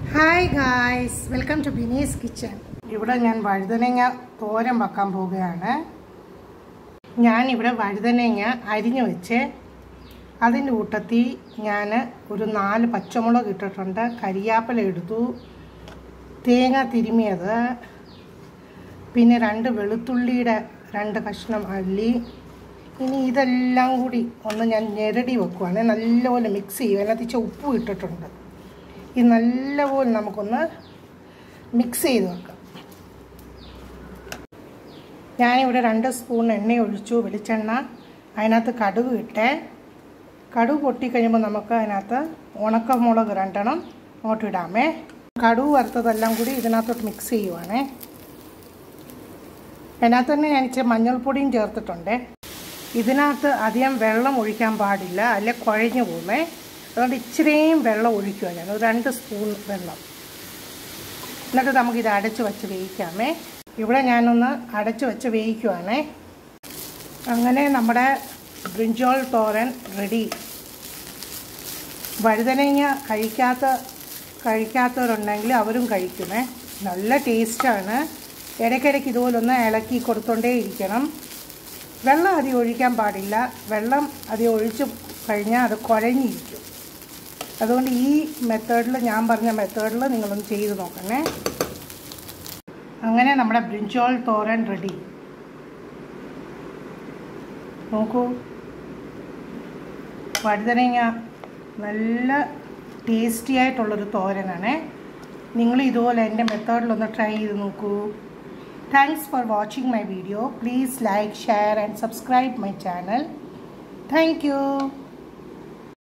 Hi guys, welcome to Binny's Kitchen. ഇവിടെ ഞാൻ വഴുതനങ്ങ തോരൻ വെക്കാൻ പോവുകയാണ്. ഞാൻ ഇവിടെ വഴുതനങ്ങ അരിഞ്ഞു വെച്ച് അതിന്റെ കൂട്ടത്തിൽ ഞാൻ ഒരു 4 പച്ചമുളക് ഇട്ടിട്ടുണ്ട്, കരിയാപ്പില എടുത്തു, തേങ്ങ തിരുമിയത്, പിന്നെ 2 വെളുത്തുള്ളിയുടെ 2 കഷ്ണം അല്ലി. ഇനി ഇതെല്ലാം കൂടി ഒന്ന് ഞാൻ ഞെരടി വെക്കുവാണ്. നല്ലപോലെ മിക്സ് ചെയ്യും. അതിനകത്ത് ഉപ്പ് ഇട്ടിട്ടുണ്ട്. ഇത് നല്ലപോലെ നമുക്കൊന്ന് മിക്സ് ചെയ്ത് വെക്കാം. ഞാനിവിടെ 2 സ്പൂൺ എണ്ണ ഒഴിച്ചു, വെളിച്ചെണ്ണ. അതിനകത്ത് കടുക് ഇട്ടേ. കടുക് പൊട്ടിക്കഴിയുമ്പോൾ നമുക്ക് അതിനകത്ത് ഉണക്കമുളക് 2 എണ്ണം അങ്ങോട്ട് ഇടാമേ. കടുക് വറുത്തതെല്ലാം കൂടി ഇതിനകത്തോട്ട് മിക്സ് ചെയ്യുവാണേ. അതിനകത്ത് തന്നെ ഞാൻ ഇച്ചിരി മഞ്ഞൾപ്പൊടിയും ചേർത്തിട്ടുണ്ട്. ഇതിനകത്ത് അധികം വെള്ളം ഒഴിക്കാൻ പാടില്ല, അല്ലെ കുഴഞ്ഞു പോകുമേ. അതുകൊണ്ട് ഇച്ചിരിയും വെള്ളം ഒഴിക്കുക. ഞാൻ ഒരു 2 സ്പൂൺ വെള്ളം. എന്നിട്ട് നമുക്കിത് അടച്ച് വെച്ച് വേവിക്കാമേ. ഇവിടെ ഞാനൊന്ന് അടച്ച് വെച്ച് വേവിക്കുവാണേ. അങ്ങനെ നമ്മുടെ ബ്രിഞ്ചോൾ തോരൻ റെഡി. വഴുതനങ്ങ കഴിക്കാത്തവരുണ്ടെങ്കിൽ അവരും കഴിക്കുമേ. നല്ല ടേസ്റ്റാണ്. ഇടയ്ക്കിടയ്ക്ക് ഇതുപോലൊന്ന് ഇളക്കി കൊടുത്തോണ്ടേ ഇരിക്കണം. വെള്ളം അധികം ഒഴിക്കാൻ പാടില്ല. വെള്ളം അധികം ഒഴിച്ച് കഴിഞ്ഞാൽ അത് കുഴഞ്ഞിരിക്കും. അതുകൊണ്ട് ഈ മെത്തേഡിൽ, ഞാൻ പറഞ്ഞ മെത്തേഡിൽ നിങ്ങളൊന്ന് ചെയ്ത് നോക്കണേ. അങ്ങനെ നമ്മുടെ ബ്രിഞ്ചോൾ തോരൻ റെഡി. നോക്കൂ, വഴുതനങ്ങ നല്ല ടേസ്റ്റി ആയിട്ടുള്ളൊരു തോരനാണ്. നിങ്ങൾ ഇതുപോലെ എൻ്റെ മെത്തേഡിലൊന്ന് ട്രൈ ചെയ്ത് നോക്കൂ. Thanks for watching my video. Please like, share and subscribe my channel. Thank you.